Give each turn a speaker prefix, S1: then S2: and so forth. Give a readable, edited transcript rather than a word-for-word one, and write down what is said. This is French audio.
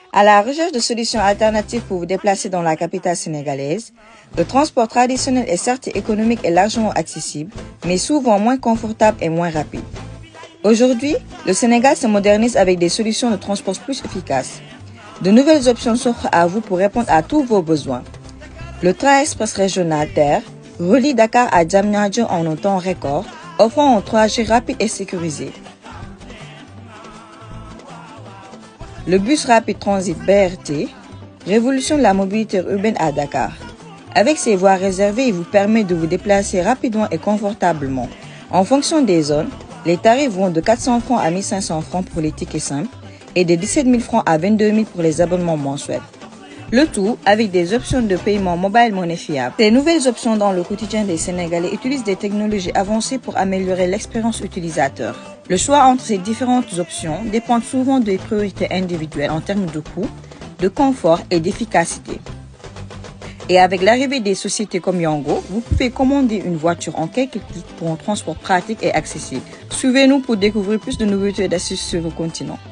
S1: À la recherche de solutions alternatives pour vous déplacer dans la capitale sénégalaise, le transport traditionnel est certes économique et largement accessible, mais souvent moins confortable et moins rapide. Aujourd'hui, le Sénégal se modernise avec des solutions de transport plus efficaces. De nouvelles options s'offrent à vous pour répondre à tous vos besoins. Le train express régional TER relie Dakar à Diamniadio en un temps record, offrant un trajet rapide et sécurisé. Le bus rapide transit BRT révolutionne la mobilité urbaine à Dakar. Avec ses voies réservées, il vous permet de vous déplacer rapidement et confortablement. En fonction des zones, les tarifs vont de 400 francs à 1500 francs pour les tickets simples et de 17 000 francs à 22 000 pour les abonnements mensuels. Le tout avec des options de paiement mobile monnaie fiable. Ces nouvelles options dans le quotidien des Sénégalais utilisent des technologies avancées pour améliorer l'expérience utilisateur. Le choix entre ces différentes options dépend souvent des priorités individuelles en termes de coût, de confort et d'efficacité. Et avec l'arrivée des sociétés comme Yango, vous pouvez commander une voiture en quelques clics pour un transport pratique et accessible. Suivez-nous pour découvrir plus de nouveautés et d'astuces sur le continent.